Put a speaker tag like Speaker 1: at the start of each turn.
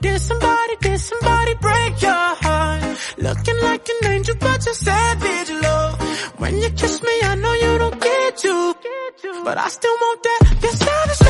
Speaker 1: did somebody break your heart? Looking like an angel, but you're savage, love. When you kiss me, I know you don't get to, but I still want that. You're savage.